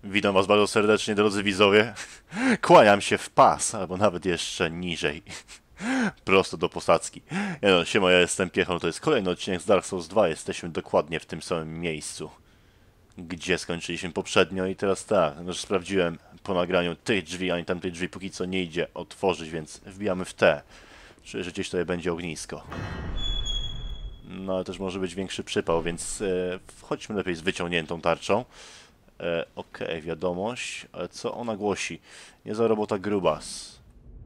Witam was bardzo serdecznie, drodzy widzowie. Kłaniam się w pas, albo nawet jeszcze niżej. Prosto do posadzki. No, siema, ja jestem Piechon, to jest kolejny odcinek z Dark Souls 2. Jesteśmy dokładnie w tym samym miejscu, gdzie skończyliśmy poprzednio i teraz tak, już sprawdziłem po nagraniu tych drzwi, ani tamtej drzwi póki co nie idzie otworzyć, więc wbijamy w te. Czuję, że gdzieś tutaj będzie ognisko. No, ale też może być większy przypał, więc wchodźmy lepiej z wyciągniętą tarczą. Okej, wiadomość, ale co ona głosi? Niezła robota grubas.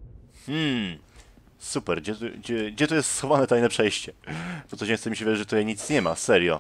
Super, gdzie tu jest schowane tajne przejście? To coś nie chce mi się wierzyć, że tutaj nic nie ma, serio.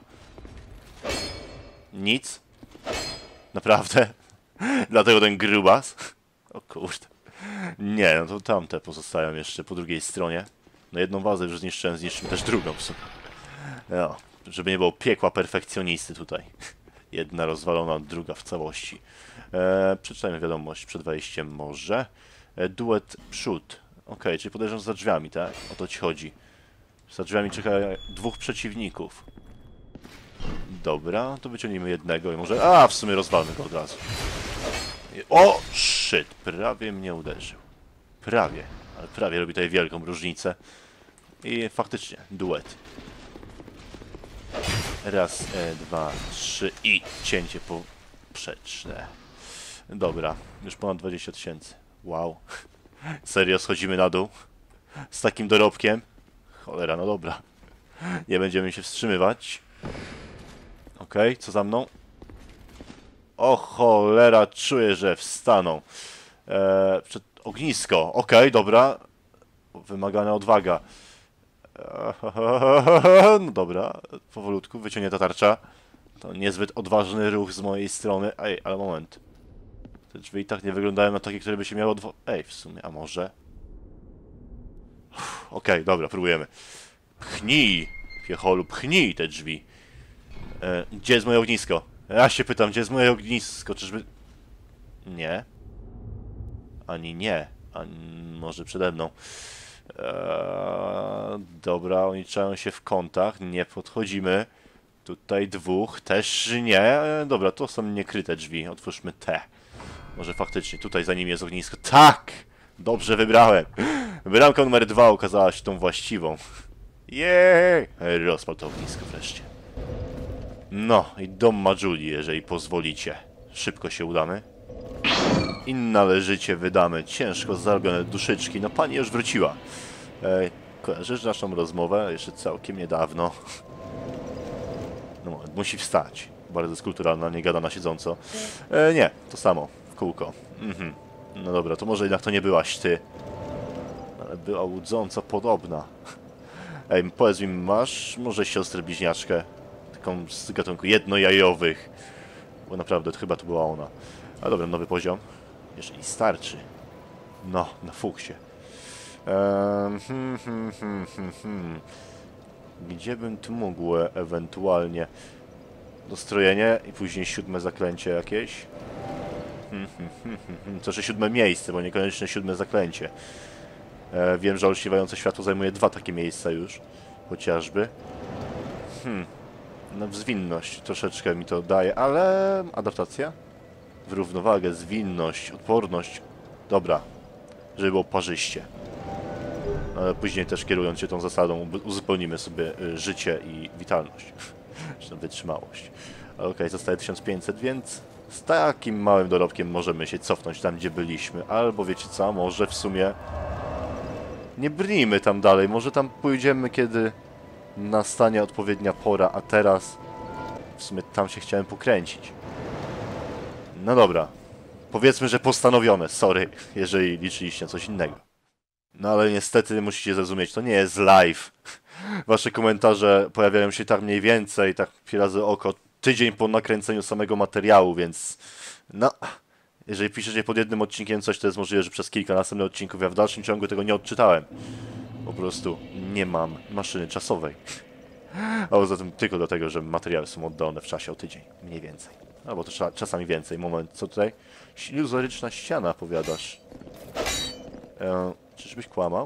Nic? Naprawdę? Dlatego ten grubas? O kurde. Nie, no to tamte pozostają jeszcze po drugiej stronie. No jedną wazę już zniszczyłem, zniszczymy też drugą w sumie. No, żeby nie było piekła perfekcjonisty tutaj. Jedna rozwalona, druga w całości. Przeczytajmy wiadomość przed wejściem może. Duet przód. Okej, czyli podejrzewam za drzwiami, tak? O to ci chodzi. Za drzwiami czeka dwóch przeciwników. Dobra, to wyciągnijmy jednego i może... A, w sumie rozwalmy go od razu. O, shit, prawie mnie uderzył. Prawie, ale prawie robi tutaj wielką różnicę. I faktycznie, duet. Raz, dwa, trzy i cięcie poprzeczne. Dobra, już ponad 20 000. Wow. Serio, schodzimy na dół? Z takim dorobkiem? Cholera, no dobra. Nie będziemy się wstrzymywać. Okej, co za mną? O cholera, czuję, że wstaną. Przed ognisko. Okej, dobra. Wymagana odwaga. No dobra, powolutku, wyciągnie ta tarcza. To niezbyt odważny ruch z mojej strony. Ej, ale moment. Te drzwi i tak nie wyglądają na takie, które by się miało Ej, w sumie, a może? Okej, dobra, próbujemy. Pchnij, piecholu, pchnij te drzwi. Gdzie jest moje ognisko? Ja się pytam, gdzie jest moje ognisko? Czyżby... Nie. Ani nie. Ani może przede mną. Dobra, oni czają się w kątach, nie podchodzimy. Tutaj dwóch, też nie. Dobra, to są niekryte drzwi, otwórzmy te. Może faktycznie, tutaj za nim jest ognisko. Tak! Dobrze wybrałem. Bramka numer 2 okazała się tą właściwą. Jej! Rozpal to ognisko wreszcie. No, i dom Majuli, jeżeli pozwolicie. Szybko się udamy. I należycie wydamy ciężko zarobione duszyczki. No pani już wróciła. Kojarzysz naszą rozmowę? Jeszcze całkiem niedawno. No, musi wstać. Bardzo jest kulturalna, nie gada na siedząco. Nie, to samo. W kółko. No dobra, to może jednak to nie byłaś ty. Ale była łudząco podobna. Ej, powiedz mi, masz może siostrę bliźniaczkę? Taką z gatunku jednojajowych. Bo naprawdę, to chyba to była ona. A dobra, nowy poziom. Jeżeli starczy. No, na fuksie. Gdzie bym tu mógł ewentualnie... Dostrojenie i później 7 zaklęcie jakieś. To jeszcze 7 miejsce, bo niekoniecznie 7 zaklęcie. Wiem, że olśniewające światło zajmuje 2 takie miejsca już. Chociażby. No, zwinność troszeczkę mi to daje, ale... Adaptacja? W równowagę, zwinność, odporność. Dobra, żeby było parzyście. Ale później też kierując się tą zasadą uzupełnimy sobie życie i witalność. Czy wytrzymałość. Okej, zostaje 1500, więc z takim małym dorobkiem możemy się cofnąć tam, gdzie byliśmy. Albo wiecie co, może w sumie nie brnijmy tam dalej. Może tam pójdziemy, kiedy nastanie odpowiednia pora, a teraz w sumie tam się chciałem pokręcić. No dobra. Powiedzmy, że postanowione. Sorry, jeżeli liczyliście na coś innego. No ale niestety musicie zrozumieć, to nie jest live. Wasze komentarze pojawiają się tak mniej więcej, tak razy oko, tydzień po nakręceniu samego materiału, więc... No, jeżeli piszecie pod jednym odcinkiem coś, to jest możliwe, że przez kilka następnych odcinków ja w dalszym ciągu tego nie odczytałem. Po prostu nie mam maszyny czasowej. A poza tym tylko dlatego, że materiały są oddalone w czasie o tydzień, mniej więcej. Albo też czasami więcej. Moment, co tutaj? Iluzoryczna ściana, powiadasz. Czyżbyś kłamał?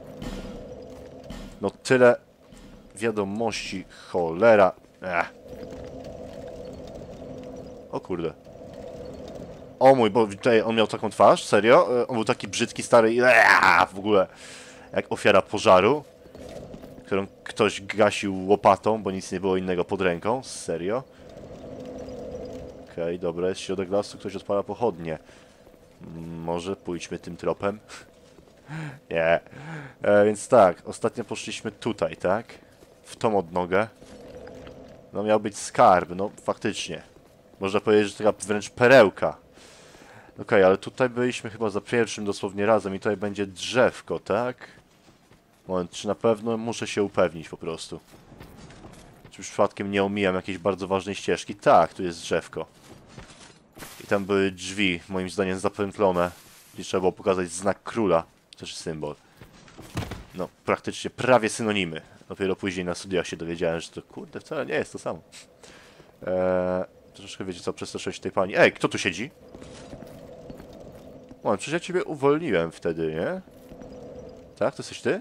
No tyle wiadomości, cholera. O kurde. O mój, bo tutaj on miał taką twarz, serio? On był taki brzydki, stary i w ogóle jak ofiara pożaru, którą ktoś gasił łopatą, bo nic nie było innego pod ręką. Serio? Okej, dobra, jest środek lasu, ktoś odpala pochodnie. Może pójdźmy tym tropem? Nie. Więc tak, ostatnio poszliśmy tutaj, tak? W tą odnogę. No miał być skarb, no faktycznie. Można powiedzieć, że taka wręcz perełka. Okej, ale tutaj byliśmy chyba za pierwszym dosłownie razem i tutaj będzie drzewko, tak? Moment, czy na pewno muszę się upewnić po prostu. Czy przypadkiem nie omijam jakiejś bardzo ważnej ścieżki? Tak, tu jest drzewko. I tam były drzwi, moim zdaniem zapętlone. Gdzie trzeba było pokazać znak króla. Też symbol. No, praktycznie prawie synonimy. Dopiero później na studiach się dowiedziałem, że to kurde wcale nie jest to samo. Troszeczkę wiecie co, przestraszyłeś tej pani. Ej, kto tu siedzi? O, przecież ja ciebie uwolniłem wtedy, nie? Tak? To jesteś ty?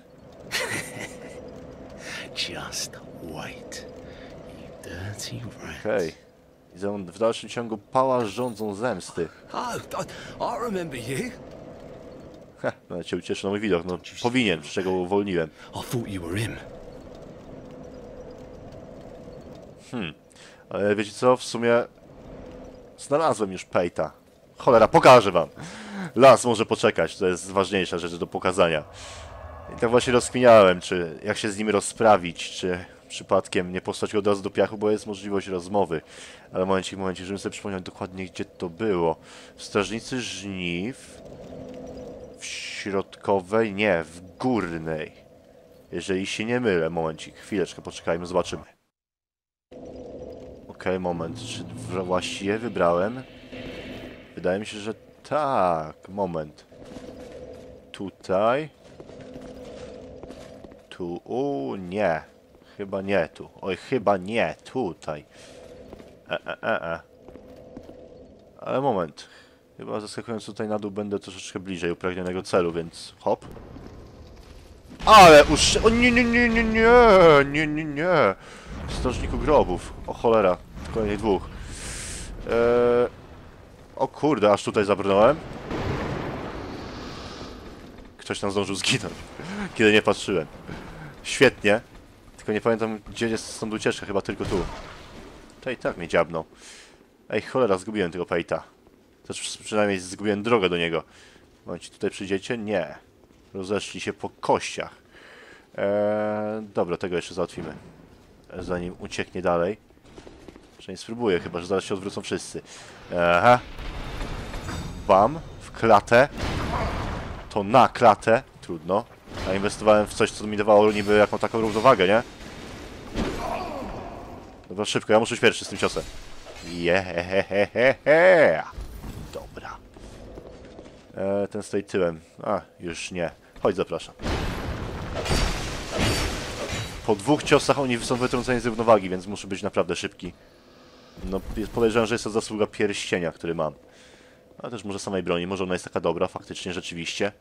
Just wait, you dirty rat. Okej. I on w dalszym ciągu pała rządzą zemsty. Oh, I remember you. No, cię ucieszy na mój widok, no powinien, z czego uwolniłem. I thought you were him. Ale wiecie co, w sumie znalazłem już Pejta. Cholera, pokażę wam. Las może poczekać, to jest ważniejsza rzecz do pokazania. I tak właśnie rozkminiałem, czy jak się z nim rozprawić, czy przypadkiem nie postać go od razu do piachu, bo jest możliwość rozmowy. Ale momencik, żebym sobie przypomniał dokładnie, gdzie to było. W Strażnicy Żniw, w Środkowej, nie, w Górnej. Jeżeli się nie mylę, momencik, chwileczkę, poczekajmy, zobaczymy. Okej, moment, czy właściwie wybrałem? Wydaje mi się, że tak, moment. Tutaj. Tu, nie. Chyba nie tu. Oj, chyba nie, tutaj. Ale moment. Chyba zaskakując tutaj na dół będę troszeczkę bliżej upragnionego celu, więc hop. Ale o nie. Strażniku grobów. O cholera, kolejnych dwóch. O kurde, aż tutaj zabrnąłem. Ktoś tam zdążył zginąć, kiedy nie patrzyłem. Świetnie. Tylko nie pamiętam, gdzie jest stąd ucieczka, chyba tylko tu. To i tak mnie dziabnął. Ej, cholera, zgubiłem tego Pejta. Też przynajmniej zgubiłem drogę do niego. Momencie, tutaj przyjdziecie? Nie. Rozeszli się po kościach. Dobra, tego jeszcze załatwimy. Zanim ucieknie dalej. Że nie spróbuję, chyba że zaraz się odwrócą wszyscy. Aha. Bam. W klatę. To na klatę. Trudno. Ja inwestowałem w coś, co mi dawało niby jaką taką równowagę, nie? Dobra, szybko, ja muszę być pierwszy z tym ciosem. Jehehehehe. Dobra. Ten stoi tyłem. A, już nie. Chodź, zapraszam. Po dwóch ciosach oni są wytrąceni z równowagi, więc muszę być naprawdę szybki. No, podejrzewam, że jest to zasługa pierścienia, który mam. Ale też może samej broni, może ona jest taka dobra, faktycznie, rzeczywiście.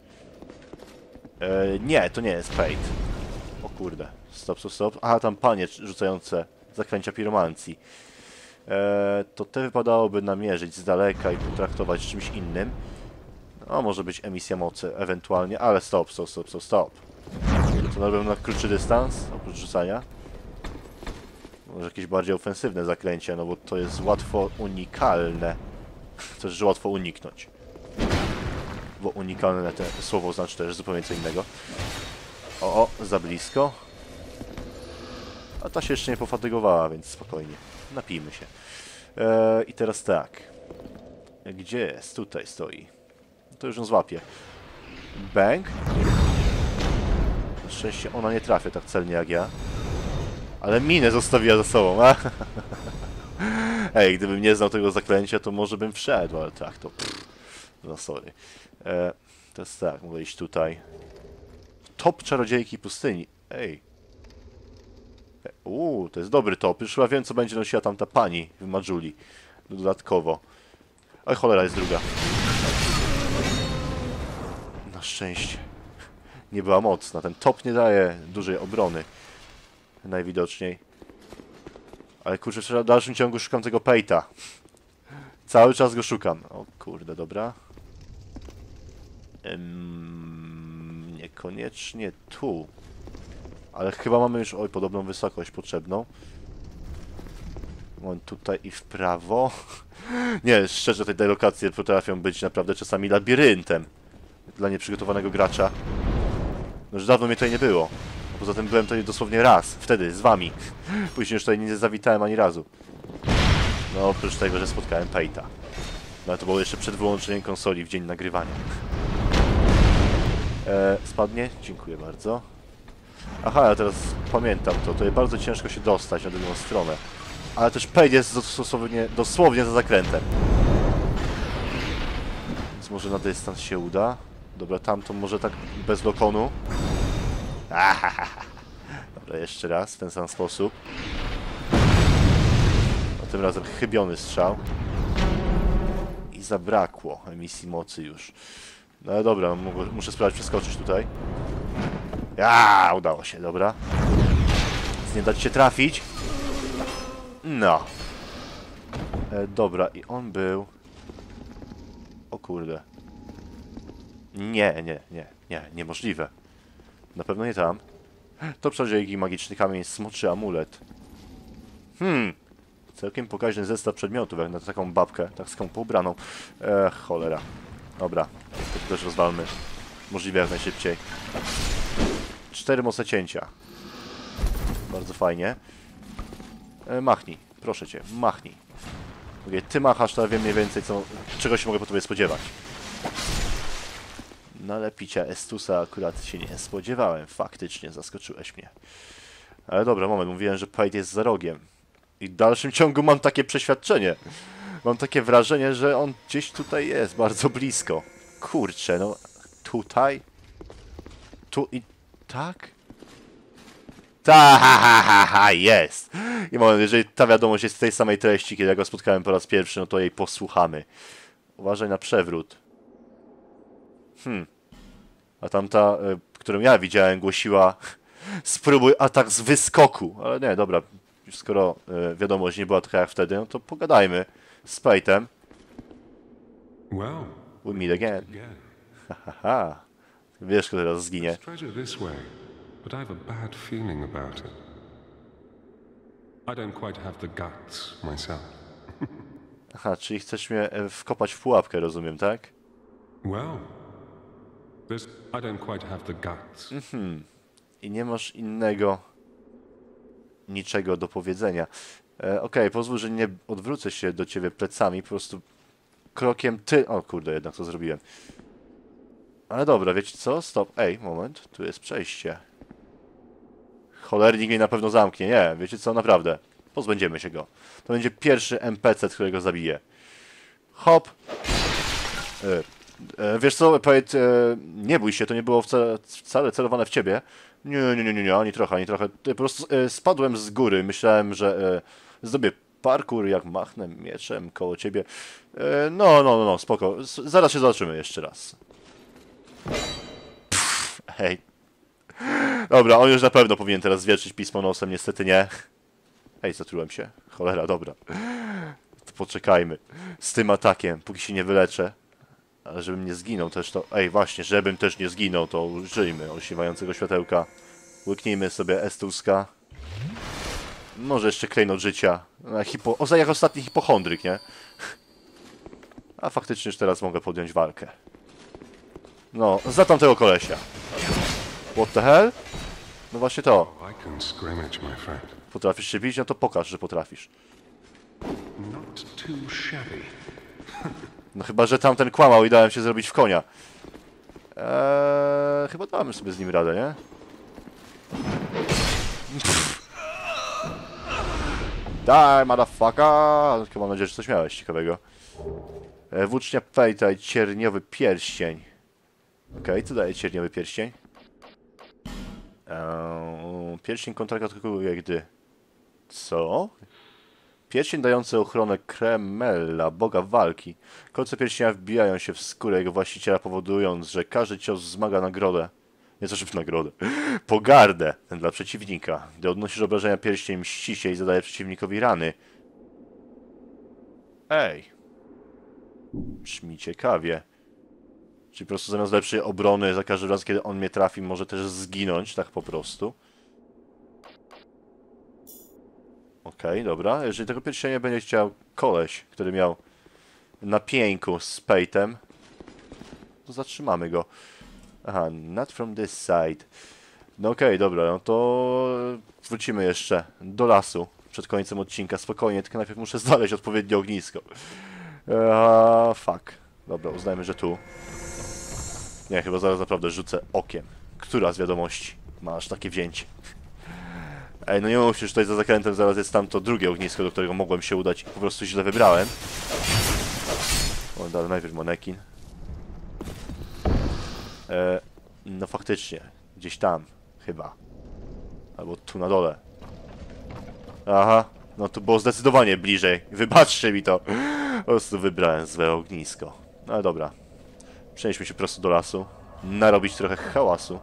Nie, to nie jest Pejt. O kurde, stop. Aha, tam panie rzucające zaklęcia piromancji. To te wypadałoby namierzyć z daleka i potraktować czymś innym. No, może być emisja mocy ewentualnie, ale stop. Co robią na krótszy dystans, oprócz rzucania? Może jakieś bardziej ofensywne zaklęcia, no bo to jest łatwo unikalne. To jest, że łatwo uniknąć. Bo unikalne te słowo znaczy też zupełnie co innego. O, za blisko. A ta się jeszcze nie pofatygowała, więc spokojnie. Napijmy się. I teraz tak. Gdzie jest? Tutaj stoi. To już ją złapię. Bang. Na szczęście ona nie trafia tak celnie jak ja. Ale minę zostawiła za sobą. Ej, gdybym nie znał tego zaklęcia, to może bym wszedł, ale tak, to... No sorry. To jest tak, mogę iść tutaj. Top czarodziejki pustyni. Ej. To jest dobry top. Już chyba wiem, co będzie nosiła tamta pani w Majuli. Dodatkowo. Oj, cholera, jest druga. Na szczęście. Nie była mocna. Ten top nie daje dużej obrony. Najwidoczniej. Ale kurczę, w dalszym ciągu szukam tego Pejta. Cały czas go szukam. O kurde, dobra. Niekoniecznie tu. Ale chyba mamy już, oj, podobną wysokość potrzebną. Mam tutaj i w prawo. Nie, szczerze, te lokacje potrafią być naprawdę czasami labiryntem dla nieprzygotowanego gracza. No już dawno mnie tutaj nie było. Poza tym byłem tutaj dosłownie raz, wtedy, z wami. Później już tutaj nie zawitałem ani razu. No oprócz tego, że spotkałem Pejta. No ale to było jeszcze przed wyłączeniem konsoli w dzień nagrywania. Spadnie? Dziękuję bardzo. Aha, ja teraz pamiętam to. Tutaj bardzo ciężko się dostać na drugą stronę. Ale też Pejt jest dosłownie za zakrętem. Więc może na dystans się uda. Dobra, tamto może tak bez lokonu. Ahaha. Dobra, jeszcze raz w ten sam sposób. No, tym razem chybiony strzał. I zabrakło emisji mocy już. No ale dobra, muszę spróbować przeskoczyć tutaj. Udało się, dobra. Nie dać się trafić. No. Dobra, i on był... O kurde. Niemożliwe. Na pewno nie tam. To przeżyjki, magiczny kamień, smoczy amulet. Całkiem pokaźny zestaw przedmiotów, jak na taką babkę, tak skąpo ubraną. Cholera. Dobra, to też rozwalmy. Możliwie jak najszybciej. 4 mocne cięcia. Bardzo fajnie. Machnij, proszę cię, machnij. Mówię, ty machasz, to ja wiem mniej więcej, czego się mogę po tobie spodziewać. No ale picia Estusa akurat się nie spodziewałem. Faktycznie, zaskoczyłeś mnie. Ale dobra, moment, mówiłem, że Pejt jest za rogiem. I w dalszym ciągu mam takie przeświadczenie. Mam takie wrażenie, że on gdzieś tutaj jest, bardzo blisko. Kurczę, no... Tutaj? Tu i... tak? Jest! I moment, jeżeli ta wiadomość jest z tej samej treści, kiedy ja go spotkałem po raz pierwszy, no to jej posłuchamy. Uważaj na przewrót. A tamta, którą ja widziałem, głosiła spróbuj atak z wyskoku. Ale nie, dobra. Już skoro wiadomość nie była taka jak wtedy, no to pogadajmy z Pejtem. Well, We meet again. Haha. Wiesz, kto teraz zginie. treasure this way, but I have a bad feeling about it. I don't quite have the guts myself. Aha, czyli chcesz mnie wkopać w pułapkę, rozumiem, tak? Well, I don't quite have the guts. I nie masz niczego do powiedzenia. Okej, pozwól, że nie odwrócę się do ciebie plecami, po prostu krokiem ty... O kurde, jednak to zrobiłem. Ale dobra, wiecie co? Stop. Ej, moment, tu jest przejście. Cholernik mnie na pewno zamknie. Nie, wiecie co? Naprawdę. Pozbędziemy się go. To będzie pierwszy NPC, którego zabiję. Hop. Wiesz co, Pejt, nie bój się, to nie było wcale celowane w ciebie. Nie, ani trochę. Po prostu spadłem z góry. Myślałem, że zrobię parkour, jak machnę mieczem koło ciebie. No, spoko. Zaraz się zobaczymy jeszcze raz. Hej. Dobra, on już na pewno powinien teraz zwierzyć pismo nosem, niestety nie. Hej, zatrułem się. Cholera, dobra. To poczekajmy z tym atakiem, póki się nie wyleczę. Ale żebym nie zginął też to... Ej, właśnie, żebym też nie zginął, to użyjmy olśniewającego światełka. Łyknijmy sobie Estuska. Może jeszcze klejnot życia. Jak ostatni hipochondryk, nie? A faktycznie już teraz mogę podjąć walkę. No, za tamtego kolesia. What the hell? No właśnie to. I can scrimmage, my friend. Potrafisz się bić? No to pokaż, że potrafisz. Not too shabby. No chyba, że tamten kłamał i dałem się zrobić w konia. Chyba damy sobie z nim radę, nie? Die, motherfucker! Tylko mam nadzieję, że coś miałeś ciekawego. Włócznia Pejta i cierniowy pierścień. Okej, co daje cierniowy pierścień? Pierścień kontratakuje, gdy... Co? Pierścień dający ochronę Kremella, boga walki. Kolce pierścienia wbijają się w skórę jego właściciela, powodując, że każdy cios wzmaga nagrodę. Nie to, żeby nagrodę. Pogardę dla przeciwnika. Gdy odnosisz obrażenia, pierścień mści się i zadaje przeciwnikowi rany. Ej. Brzmi ciekawie. Czyli po prostu zamiast lepszej obrony, za każdym razem, kiedy on mnie trafi, może też zginąć, tak po prostu. Okej, dobra. Jeżeli tego pierścienia będzie chciał koleś, który miał na pieńku z pejtem, to zatrzymamy go. Aha, not from this side. No okej, dobra, no to wrócimy jeszcze do lasu przed końcem odcinka. Spokojnie, tylko najpierw muszę znaleźć odpowiednie ognisko. Fuck. Dobra, uznajmy, że tu. Nie, chyba zaraz naprawdę rzucę okiem. Która z wiadomości ma aż takie wzięcie? Ej, no nie mów się, że tutaj za zakrętem zaraz jest tamto drugie ognisko, do którego mogłem się udać i po prostu źle wybrałem. O, ale najpierw manekin. No faktycznie, gdzieś tam, chyba. Albo tu na dole. Aha, no tu było zdecydowanie bliżej. Wybaczcie mi to. Po prostu wybrałem złe ognisko. No ale dobra. Przenieśmy się po prostu do lasu. Narobić trochę hałasu.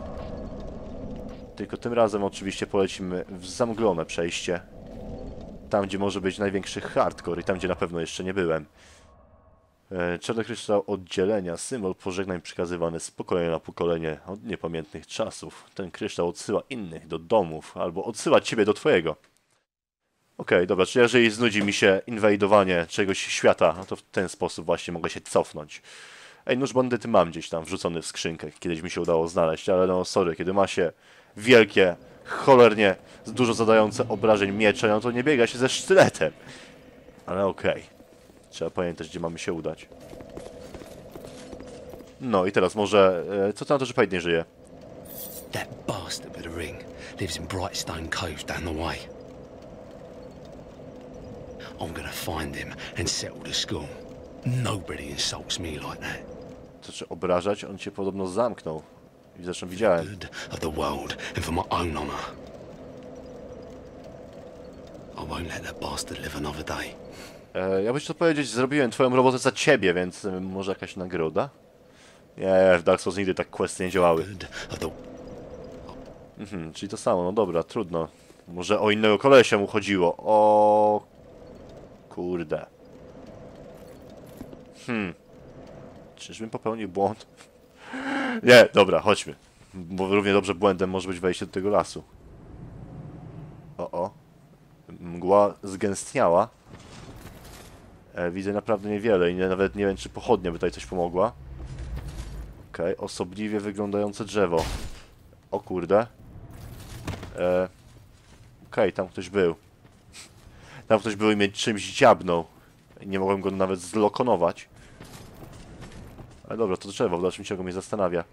Tylko tym razem oczywiście polecimy w zamglone przejście. Tam, gdzie może być największy hardcore i tam, gdzie na pewno jeszcze nie byłem. Czarny kryształ oddzielenia, symbol pożegnań przekazywany z pokolenia na pokolenie od niepamiętnych czasów. Ten kryształ odsyła innych do domów, albo odsyła ciebie do twojego. Okej, dobra, czyli jeżeli znudzi mi się inwajdowanie czegoś świata, no to w ten sposób właśnie mogę się cofnąć. Ej, nóż bandyty mam gdzieś tam wrzucony w skrzynkę, kiedyś mi się udało znaleźć, ale no sorry, kiedy ma się wielkie, cholernie dużo zadające obrażeń miecze, no to nie biega się ze sztyletem. Ale okej. Trzeba pamiętać, gdzie mamy się udać. No i teraz może... co to na to, że Pate nie żyje? That bastard with the ring lives in Brightstone Cove down the way. I'm gonna find him and settle the score. Nobody insults me like that. To czy obrażać? On cię podobno zamknął. I zresztą widziałem. Good of the world and for my own honor. I won't let that bastard live another day. Ja byś to powiedzieć, zrobiłem twoją robotę za ciebie, więc może jakaś nagroda? Nie, w Dark Souls nigdy tak questy nie działały. Good of the... Czyli to samo, no dobra, trudno. Może o innego kolesia mu chodziło. O kurde. Czyżbym popełnił błąd? Nie, dobra, chodźmy. Bo równie dobrze błędem może być wejście do tego lasu. O. Mgła zgęstniała. Widzę naprawdę niewiele i nawet nie wiem, czy pochodnia by tutaj coś pomogła. Okej, osobliwie wyglądające drzewo. O kurde. Okej, tam ktoś był. Tam ktoś był i mnie czymś dziabnął. Nie mogłem go nawet zlokonować. Ale dobra, to drzewo w dalszym ciągu mnie zastanawia.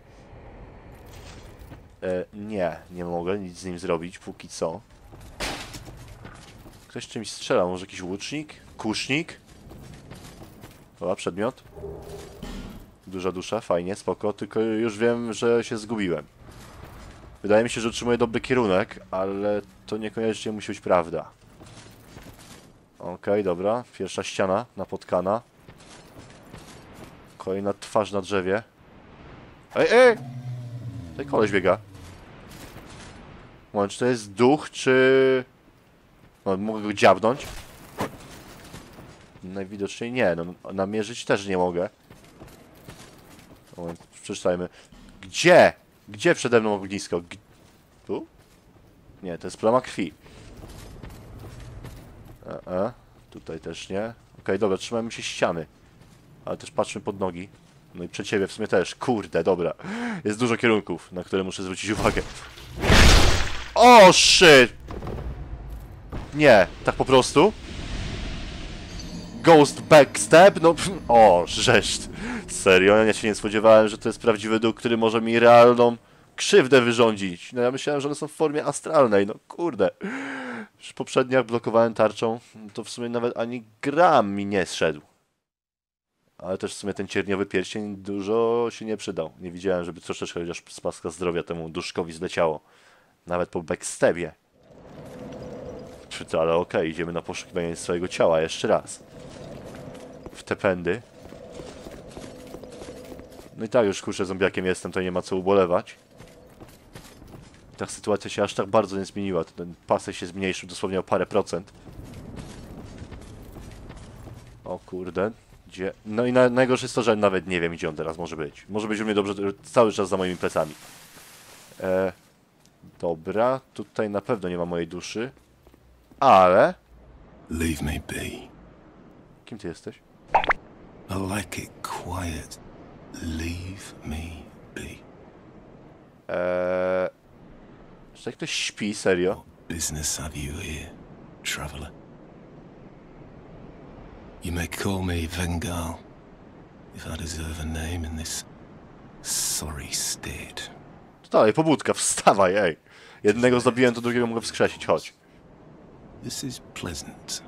Nie mogę nic z nim zrobić póki co. Ktoś czymś strzela, może jakiś łucznik? Kusznik? Dobra, przedmiot. Duża dusza, fajnie, spoko, tylko już wiem, że się zgubiłem. Wydaje mi się, że utrzymuję dobry kierunek, ale to niekoniecznie musi być prawda. Okej, dobra, pierwsza ściana napotkana. Kolejna twarz na drzewie. Ej! Tutaj koleś biega. Moment, czy to jest duch, czy... No, mogę go dziabnąć? Najwidoczniej nie, no namierzyć też nie mogę. Moment, przeczytajmy. Gdzie? Gdzie przede mną ognisko? Tu? Nie, to jest plama krwi. Tutaj też nie. Okej, dobra, trzymajmy się ściany. Ale też patrzmy pod nogi. No i przed ciebie w sumie też. Kurde, dobra. Jest dużo kierunków, na które muszę zwrócić uwagę. O, shit! Nie, tak po prostu? Ghost backstab? No, o, żeszt. Serio, ja się nie spodziewałem, że to jest prawdziwy duch, który może mi realną krzywdę wyrządzić. No ja myślałem, że one są w formie astralnej, no kurde. Już poprzednio jak blokowałem tarczą, to w sumie nawet ani gram mi nie zszedł. Ale też w sumie ten cierniowy pierścień dużo się nie przydał. Nie widziałem, żeby troszeczkę chociaż z paska zdrowia temu duszkowi zleciało. Nawet po backstabie. Ale okej, idziemy na poszukiwanie swojego ciała jeszcze raz. W te pędy. No i tak już kurczę zombiakiem jestem, to nie ma co ubolewać. Ta sytuacja się aż tak bardzo nie zmieniła. Ten pasek się zmniejszył dosłownie o parę procent. O kurde. Gdzie? No i najgorsze jest to, że nawet nie wiem, gdzie on teraz może być. Może być u mnie dobrze cały czas za moimi plecami. Dobra, tutaj na pewno nie ma mojej duszy. Ale... Leave me be. Kim ty jesteś? I like it quiet. Leave me be. Czy tak ktoś śpi? Serio? Business have you here, traveller? You may call me Vengal, if I deserve a name in this sorry state. To dalej, pobudka, wstawaj, ej. Jednego zabiłem, to drugiego mogę wskrzesić, chodź. This is pleasant.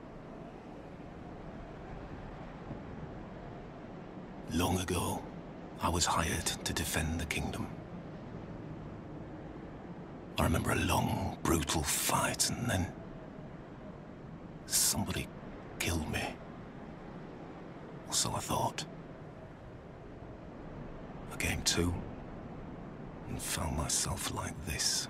Long ago, I was hired to defend the kingdom. I remember a long, brutal fight, and then somebody killed me. Or so I thought. I came to and found myself like this.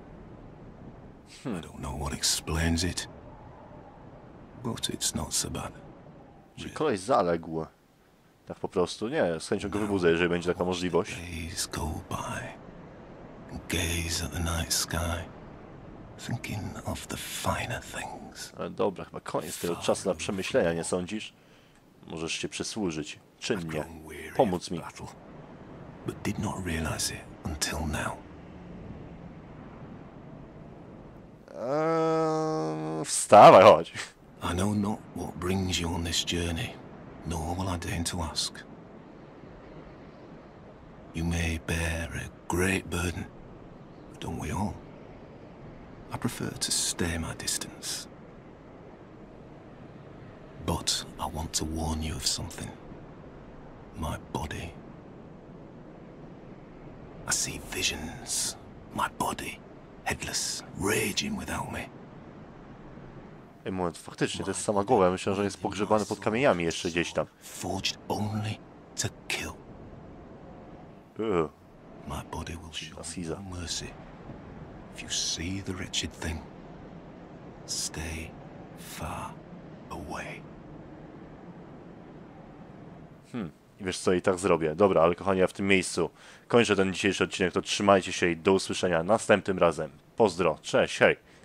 I don't know what explains it, but it's not so bad. Czyli koleś zaległ. Tak po prostu, nie, z chęcią go wybudzę, jeżeli będzie taka możliwość. Days go by and gaze at the night sky, thinking of the finer things. Ale dobra, chyba koniec tego czasu na przemyślenia, nie sądzisz? Możesz się przysłużyć, czynnie, Grown weary pomóc of mi. battle, but did not realize it until now. Wstawaj, chodź. I know not what brings you on this journey, nor will I deign to ask. You may bear a great burden, but don't we all? I prefer to stay my distance. But I want to warn you of something. My body. I see visions. My body, headless, raging without me. Ej, moment, faktycznie, to jest sama głowa. Ja myślałem, że jest pogrzebany pod kamieniami jeszcze gdzieś tam. Forged only to kill. My body will show Caesar. no mercy. If you see the wretched thing, stay far away. I wiesz co, i tak zrobię. Dobra, ale kochani, ja w tym miejscu kończę ten dzisiejszy odcinek, to trzymajcie się i do usłyszenia następnym razem. Pozdro, cześć, hej!